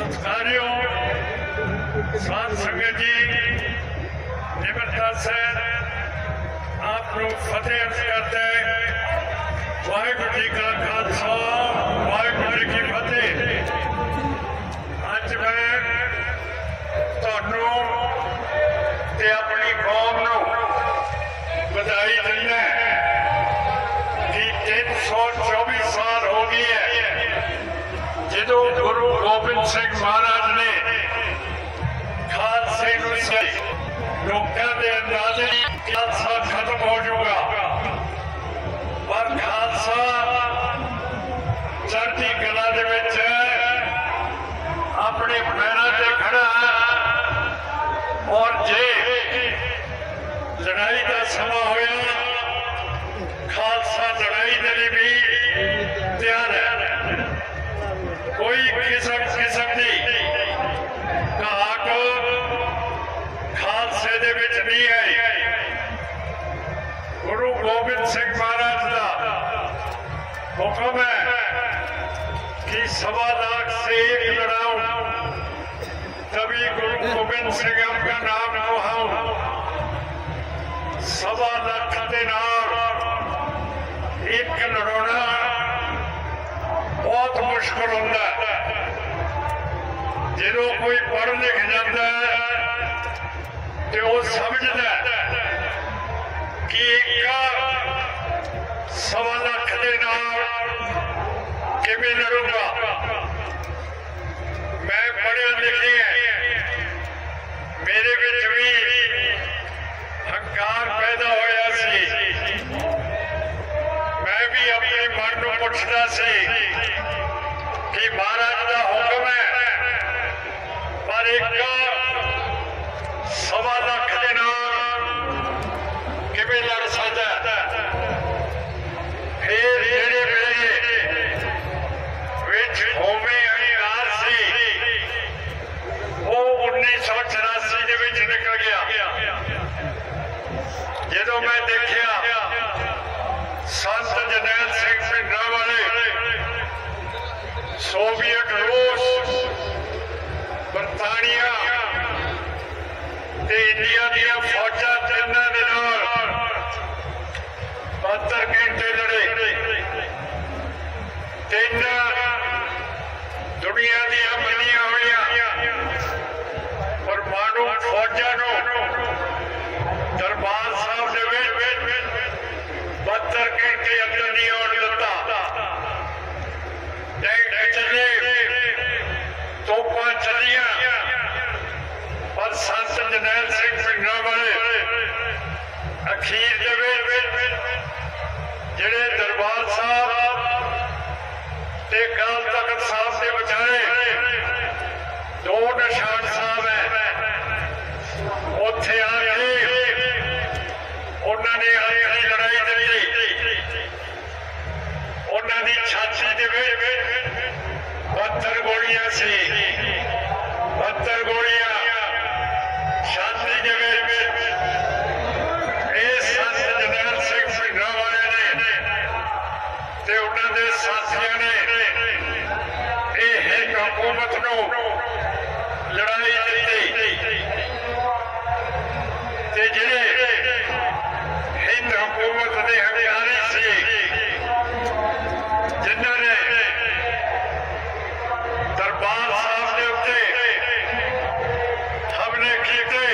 सत्कार्यों साध संगत जी निम्रता से आप लोग फतेह अर्ज करते वाहिगुरू जी का खालसा वाहिगुरू जी की फतेह। अज मैं तुहानू ते अपनी कौम नू बधाई दिंदा कि 324 साल हो गई है जो गुरु गोबिंद सिंह महाराज ने खालसे लोगों के अंदाजे खालसा खत्म हो जाऊगा, पर खालसा चढ़ती कला दे विच अपने पैरों से खड़ा है। और जे लड़ाई का समा होया खालसा लड़ाई के लिए भी तैयार है। कोई किस्म की घाट खालसे दे विच नहीं आई। गुरु गोबिंद सिंह महाराज का हुक्म है कि 1.25 लाख से एक लड़ाऊं तभी गुरु गोबिंद सिंह का नाम कहाऊं। 1.25 लाख के नाम एक लड़ाना बहुत मुश्किल होता है। जो कोई पढ़ लिख जाता है तो वो समझता है कि एक 1.25 लाख के नाम किवें लड़ूंगा। मैं पढ़े लिखे है, मेरे विच भी हंकार पैदा होया सी। मैं भी अपने मन को पुछदा सी कि महाराज का हुक्म है, पर एक 1.25 लाख के नाम किवें लड़ सकता है। फिर जेड़े मेरे विच होवे अहंकार सी वो 1984 दे विच निकल गया। जदों मैं देखिया संत जरनैल सिंह भिंडरांवाले सोवियत रूस बरतानिया ते इंडिया दियां फौजां तिन्हां दे नाल 72 घंटे लड़े। 3 दुनिया दियां मनियां होईयां परमाणु फौजां नूं दरबार साहब दे विच 72 घंटे अंदर नहीं आउण दित्ता। टैंक चले, तोपां चलियां, पर संत जरनैल सिंह भिंडरांवाले अखीर दे विच जिहड़े दरबार साहब ते अकाल तख्त साहब के विचारे 2 निशान साहब है, उत्थे आके उन्होंने अपनी लड़ाई दी। उन्होंने छाती दे विच 72 गोलियां सी, 72 गोलियां छाती दे विच। इस संत जरनैल सिंह भिंडरांवाले ने ते उन्होंने साथियों ने हिंद हुकूमत नूं लड़ाई दी। ते जिहड़े हिंद हुकूमत के हथियारी सी जिन्होंने दरबार साहब के उत्ते हमले किए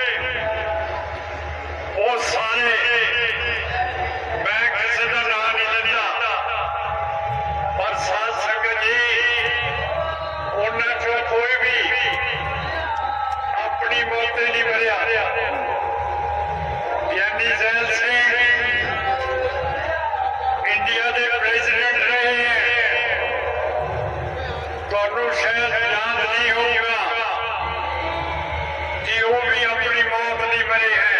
वो सारे मैं किसी का नाम नहीं लेता, पर साध संगत जी उन्होंने चो कोई भी अपनी मौत नहीं मरिया। ज्ञानी जैल सिंह इंडिया के प्रेसिडेंट रहे हैं, तो शायद याद नहीं होगा कि वो भी अपनी मौत नहीं मरे हैं।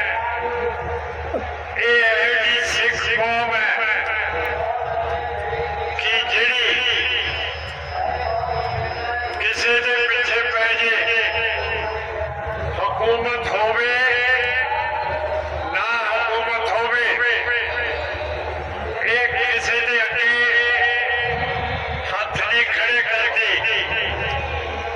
ये ऐसी सिख कौम है कि जिहड़ी किसी के पीछे पै जे, हुकूमत होवे ना हुकूमत होवे, एक किसी के अगे हाथ नहीं खड़े करती।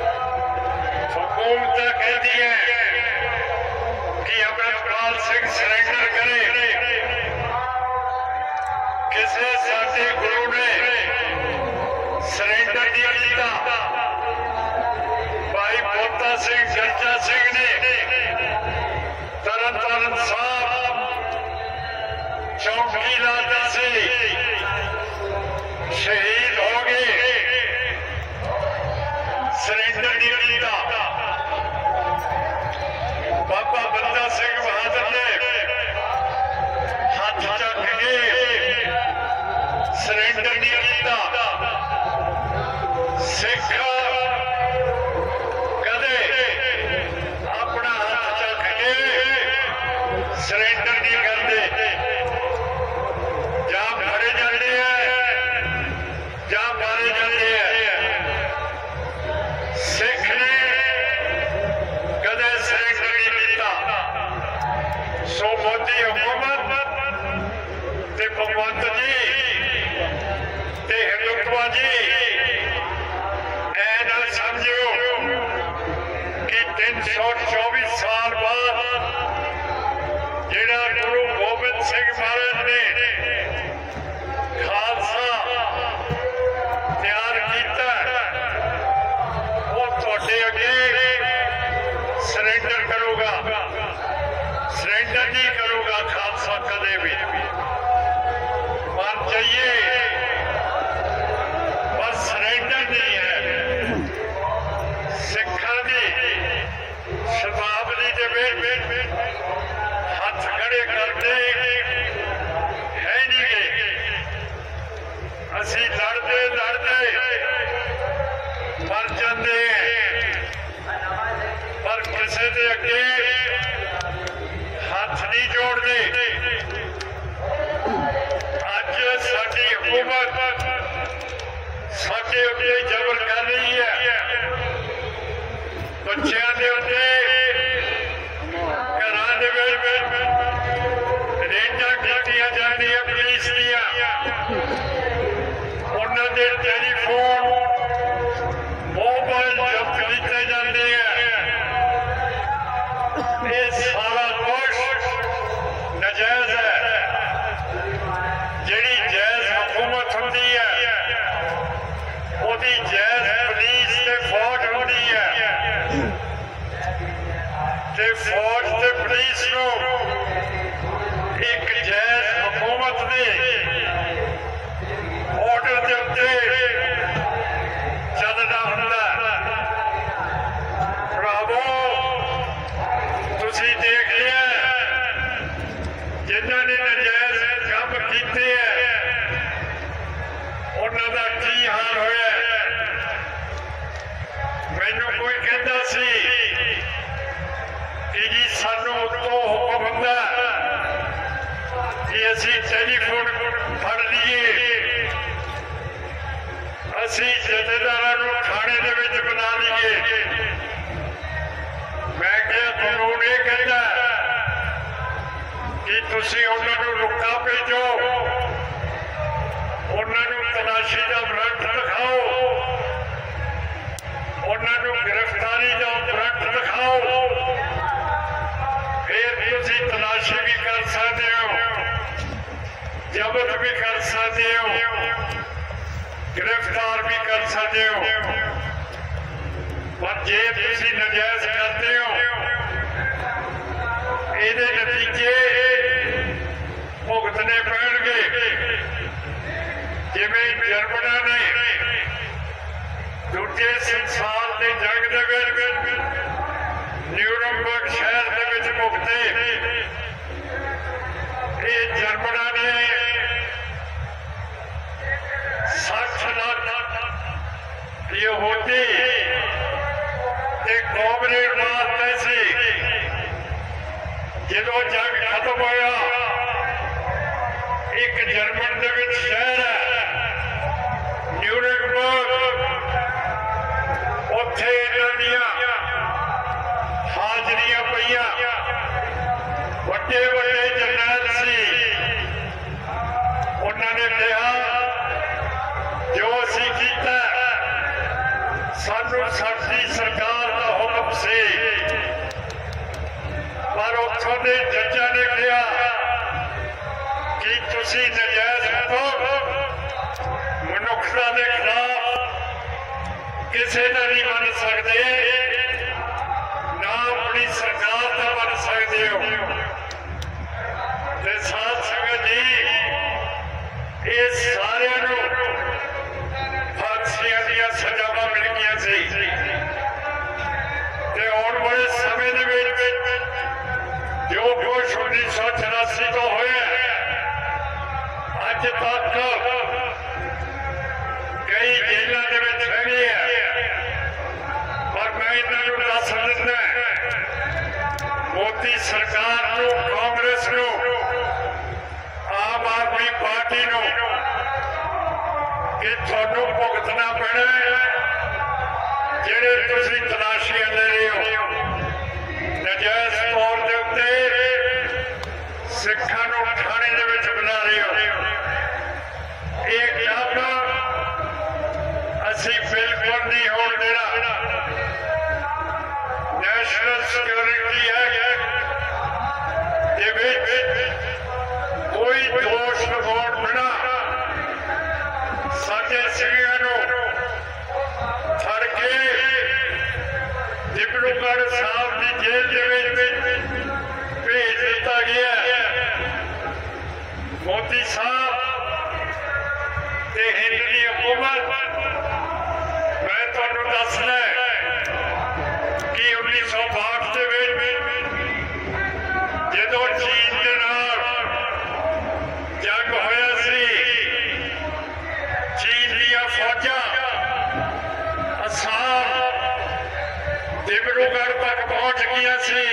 असी टेलीफोन फड़ लीए, असी जथेदारां नूं खाने दे विच बना लीए। मैं क्या कानून ये कहता कि तुसीं उन्हां नूं रुका भेजो, उन्हां नूं तलाशी दा वारंट दिखाओ, उन्हां नूं गिरफ्तारी दा वारंट दिखाओ, फिर तुसीं तलाशी भी कर सकते हो, जब्त भी कर सकते हो, गिरफ्तार भी कर सकते हो। पर जे तुसीं नजायज करते हो, इहदे नतीजे भुगतने पैणगे। जिवें जर्मना ने दूजे संसार के जंग दे विच न्यूरमबर्ग शहर दे विच भुगते, ये जर्मना ने 60 लाख यहूदी ते कॉमरेड मारते सी। जदों जंग खत्म होया, एक जर्मन दे विच शहर है न्यूरमबर्ग, उत्थे इन्हां दियां हाजरियां पईयां, वड्डे वड्डे जरनैल सी। उन्हां ने कहा जो असीं कीता सानूं साडी सरकार दा हुक्म सी, पर उत्थों दे जज्जां ने कहा कि तुसीं नजायज हुक्म मनुखता दे खिलाफ किसी का नहीं मन सकते, ना अपनी सरकार का मन सकते हो। ते साथ संगत जी, ये सारिਆਂ ਨੂੰ फांसियां ਦੀਆਂ सजावां मिल गईਆਂ सी ते आउण वाले समय ਦੇ ਵਿੱਚ जो कुछ 1984 ਤੋਂ ਹੋਇਆ ਅੱਜ तक कई जेलों के विच हैगे आ। पर मैं इन्हां नूं दस दिंदा, मोदी सरकार नूं, कांग्रेस नूं, आम आदमी पार्टी नूं कि तुहानूं भुगतना पैना जिहड़े तुसीं तलाशियां ले रहे हो, नजायज तौर दे उत्ते सिखां नूं ठाणे दे विच बना रहे हो। ये काम असीं बिल्कुल नहीं होण देना। नैशनल सिक्योरिटी एक्ट दे विच कोई दोष लगाउण बिना साडे सिंघां नूं फड़ के डिब्रूगढ़ साहब की जेल दे विच भेज दिता गया। मोदी साहब ते हिंद की हुकूमत, मैं तुहानूं दसना कि 1962 दे विच जदों चीन दे नाल जंग होया सी, चीन दीयां फौजां असम डिब्रूगढ़ तक पहुंच गईयां सी।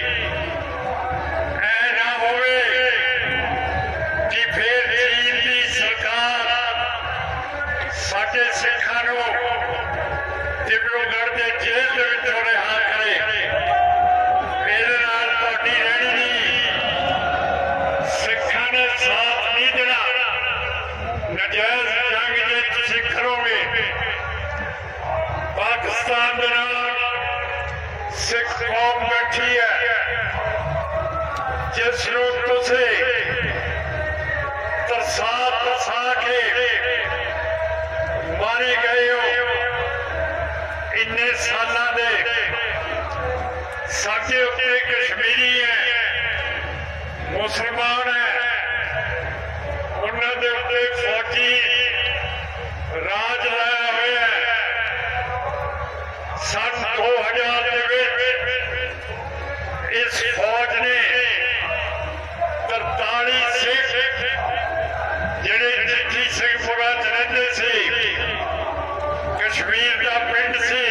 ऐ ना होवे कि फिर चीन की सरकार साडे सिखां नूं डिब्रूगढ़ के जेल दे विचों रिहा करे। इहदे नाल तुहाडी रहणी नहीं, सिखां ने साथ नहीं देना। नजायज जंग जे तुसीं करोगे, पाकिस्तान दे नाल सिख कौम बैठी है, जिस नूं तुसीं तरसा तरसा के मारे गए हो। इन्ने सालां दे साडे उत्ते कश्मीरी है, मुसलमान है, उन्हां दे उत्ते फौजी राज लाया होया है। सन 2000 दे विच इस फौज ने 43 सिख जिहड़े चिट्ठी सिंहपुरा च रहिंदे सी, कश्मीर का पिंड सी,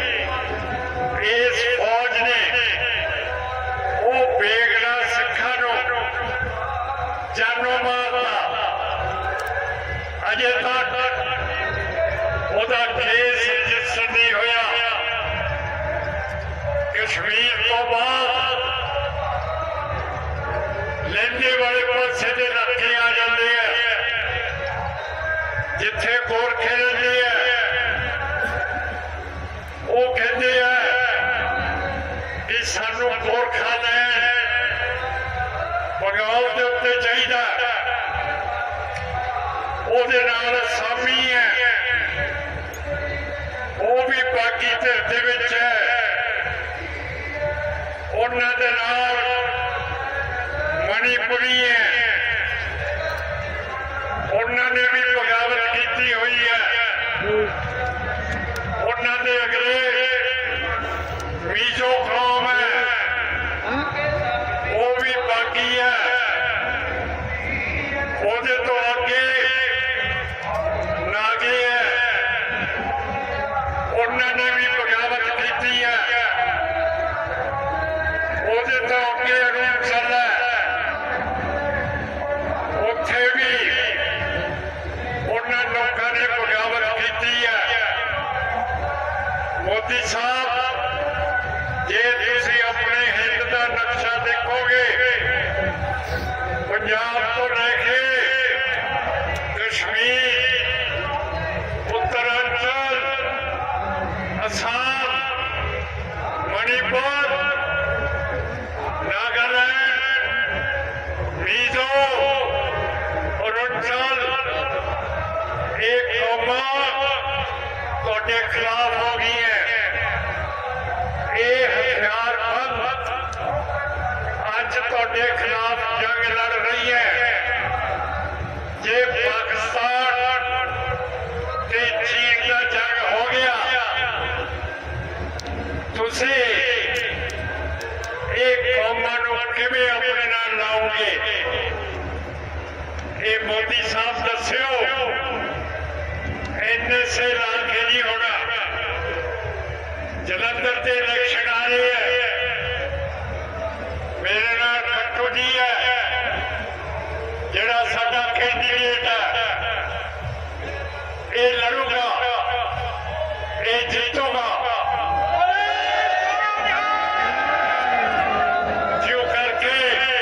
इस फौज ने वो बेगना सिखां नूं जानो वो कहते हैं कि सानू गोरखालैंड बगौर के उत्ते चाहिए, ਉਹਦੇ ਨਾਲ ਸਾਮੀ है, वो भी बाकी धिर दे विच है, उन्हां दे नाल मणिपुरी है, उन्हां ने भी बगावत की हुई है, उन्हां दे अगले मीजो कौम है, वो भी बाकी है, ਉਹਦੇ ਤੋਂ ਅੱਗੇ नागे है, उन्होंने भी बगावत की है, ਉਹਦੇ ਤੋਂ ਅੱਗੇ अरुणाचल है, ਉੱਥੇ भी उन्होंने लोगों ने बगावत की है। मोदी साहब जे तुसी अपने हिंद का नक्शा देखोगे, पंजाब तो लेके कश्मीर, उत्तरांचल, असम, मणिपुर, नागालैंड, मिजो, अरुणाचल, एक कौमा तुहाडे खिलाफ हो गई है। ये हथियारबंद अज तुहाडे खिलाफ जंग लड़ रही है। जे पाकिस्तान ते चीन का जंग हो गया, तुसी एक कौमां नूं किवें अपने नाल लाओगे? ये मोदी साहब दस्सिओ, NSA ला के नहीं होना। जलंधर से इलेक्शन आ रही है, मेरे नाल खट्टू जी है, जिहड़ा साडा कैंडीडेट है, ये लड़ूगा, ये जीतूगा। जो करके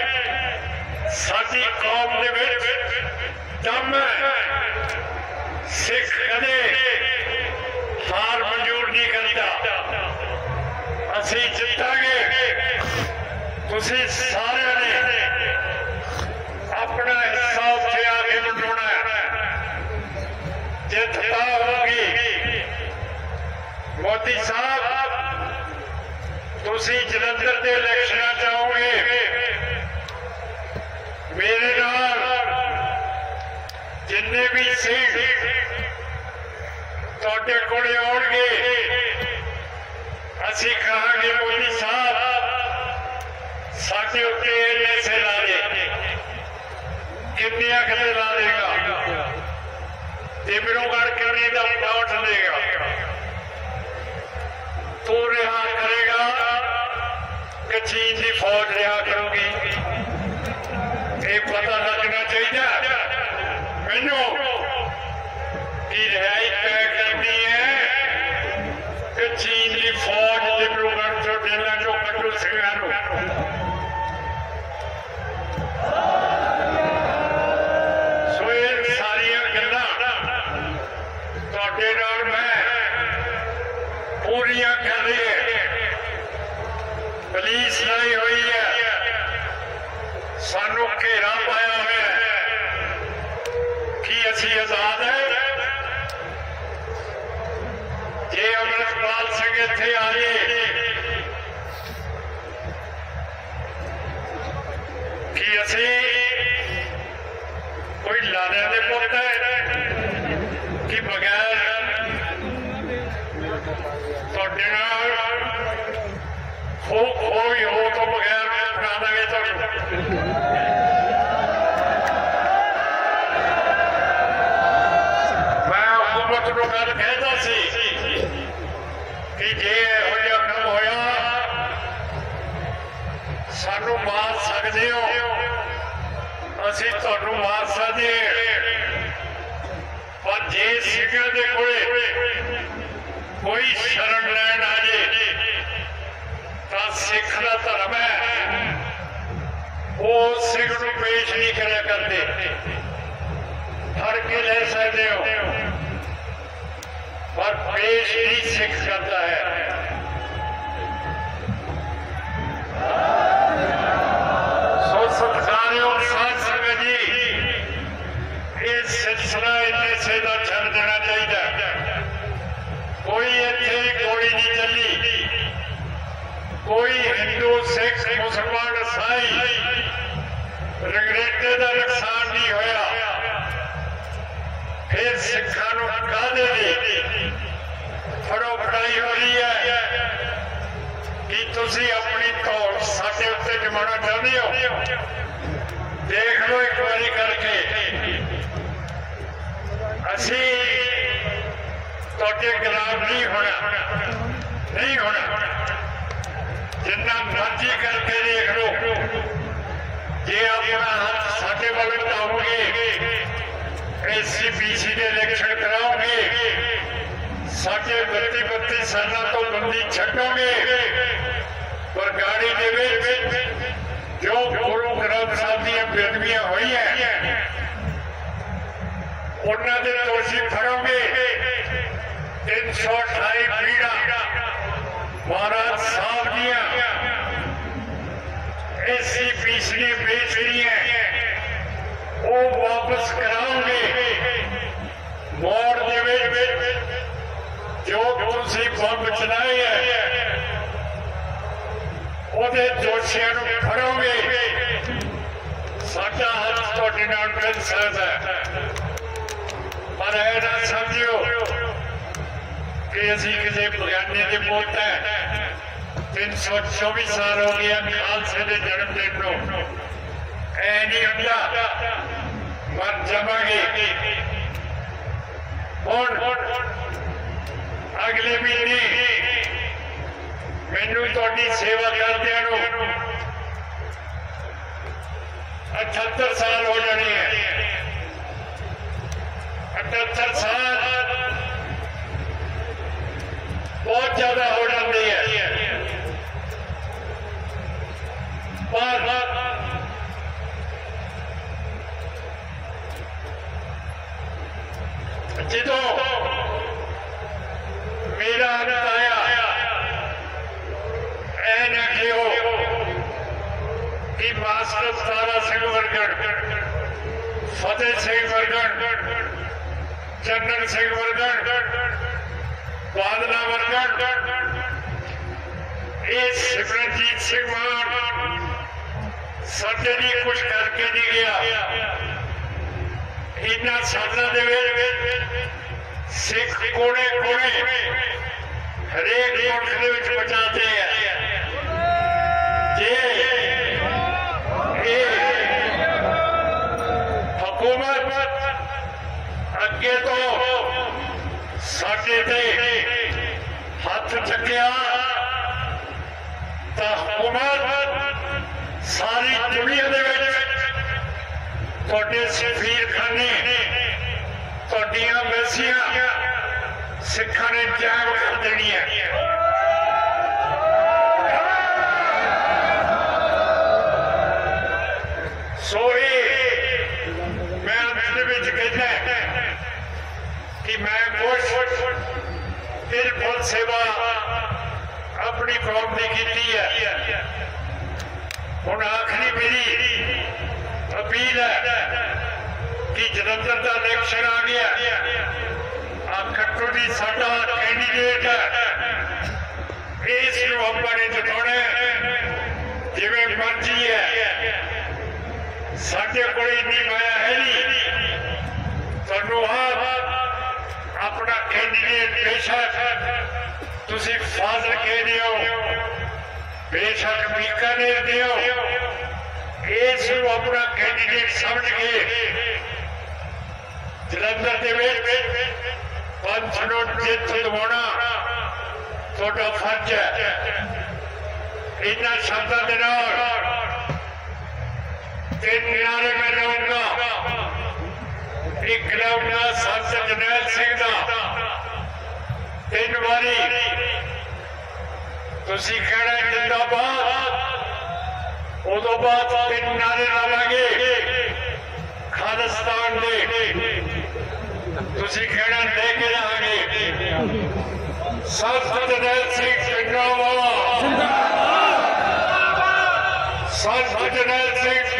साडी कौम दे विच दम है। सिख कदे हार मंजूर नहीं करता। असी जितांगे, तुसी सारे ने अपना हिस्सा उत्थे आके वंडाउणा है। जित ता होगी। मोदी साहब, तुसी जलंधर के इलेक्शन चाहोगे, मेरे नाल जिन्ने भी सीट तुहाडे कोले आउणगे, असी कहांगे मोदी साहब साडे उत्ते NSA ला दे। किन्नियां किते ला देगा? डिब्रूगढ़ किन्नी दा प्लॉट लेगा? तू रिहा करेगा कि चीन की फौज रिहा करूगी? ये पता लगना चाहिए मैनू कि रिहाई तय करनी है कि चीन की फौज डिब्रूगढ़ चो जेलों चो कड्डू सिंघां नूं। सो ये सारिया गल्लां तुहाडे नाल मैं पूरियां कर रही है। पुलिस लाई हुई है, सानू घेरा पाया हुआ है कि असी आजाद है। जे अमृतपाल सिंह इत्थे आए कि असी कोई लाने दे पुत है कि बगैर तुहाडे नाल कोई हो तो बगैर बना देंगे तुहानू। मैं हुकूमत नूं गल कहता सी कि जे इहो जिहा काम होया सानू मार सकदे हो, असीं तुहानू मार सकदे हां, पर जे सिखां दे कोले कोई शरण लैण आ जाए तां सिख दा धर्म है, वो सिख नूं पेश नहीं करिया करते। फड़ के ले सकते हो पर पेश नहीं सिख करता है। थोड़े खिलाफ नहीं होना, नहीं होना। जिन्ना मर्जी करके देख लो, जे अपना हाथ साडे वाल बताओगे, SCPC के इलेक्शन कराओगे, साढ़े 32 साल तो बंदी छड्डोगे, पर गाड़ी दे जो गुरु ग्रंथ साहब दी बेदबियां हुई है उन्होंने दोषी फड़ोगे। 328 पीड़ा महाराज साहब दिया SCPC ने बेच दी है, वो वापस कराओगे। मोड़ दे जो तुसी बंब चलाए है ਉਹਦੇ ਦੋਸ਼ੀਆਂ ਨੂੰ ਫੜੋਗੇ। ਸਾਡਾ ਹੱਥ ਤੁਹਾਡੇ ਨਾਲ ਮਿਲ ਸਕਦਾ ਹੈ, ਪਰ ਇਹ ਨਾ ਸਮਝਿਓ ਕਿ ਅਸੀਂ ਕਿਸੇ ਬਗਾਨੇ ਦੇ ਪੁੱਤ ਹੈ। 324 ਸਾਲ ਹੋ ਗਏ ਖਾਲਸੇ ਦੇ ਜਨਮ ਦਿਨ ਨੂੰ, ਇਹ ਨਹੀਂ ਹੁੰਦਾ। ਮਰ ਜਾਵਾਂਗੇ। ਹੁਣ ਅਗਲੇ ਮਹੀਨੇ मैनू तुहाडी सेवा करदियां नूं 78 साल हो जाने हैं। 78 साल बहुत ज्यादा हो जाती है, पर जो मेरा अंत आया कि मास्टर तारा सिंह वर्गड़, फतेह सिंह वर्गड़, चन्नन सिंह वर्गड़, बादला वर्गड़, सिमरनजीत सिंह मान साडे लिए कुछ करके नहीं गया। इन्हां सालां दे सिख कोने कोने हरेक मुल्क दे विच पहुंचाते हैं। हुकूमत अगे तो साडे ते हाथ चुकिया तो हुकूमत सारी दुनिया दे विच तुहाडे सफीर खाने तुहाडियां मैसियां सिखां ने जाम कर देनी है। मैं अंत कहना कि मैं कुछ बिल्कुल सेवा अपनी कौम की की है। हुण आखिरी मेरी अपील है कि जलंधर का इलेक्शन आ गया, खट्टू जी साडा कैंडीडेट है, इसनूं आपां ने जिताउणा जिवें मर्जी है। साडे कोल इन्नी माया है नहीं, तुहानूं आप अपना कैंडीडेट बेशक तुसी फाज़ल कह दिओ, बेशक बीकानेर दिओ, इसनूं अपना कैंडीडेट समझ के जलंधर दे विच पंच नूं जित दिवाउणा तुहाडा फर्ज है। इन्हां शब्दां दे नाल 3 नारे मैं लाऊंगा। एक लाऊंगा संत जरनैल सिंह दा 3 बारी, तुसी कहना जिंदाबाद, उदों बाद 3 नारे लावांगे खालिस्तान दे, तुसी कहना लेके जाएंगे संत जरनैल सिंह जिंदाबाद, संत जरनैल सिंह